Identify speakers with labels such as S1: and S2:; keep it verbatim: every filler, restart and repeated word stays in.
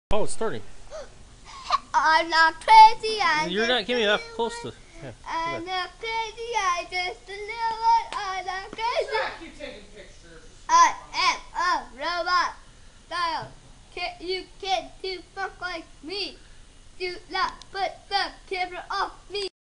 S1: Oh, it's starting.
S2: I'm not crazy. I'm
S1: You're not getting that close to. Yeah,
S2: I'm not crazy. I just a little one. I'm not crazy.
S3: Stop you taking pictures.
S2: I am a robot. Style. Can't, you can't do fuck like me. Do not put the camera off me.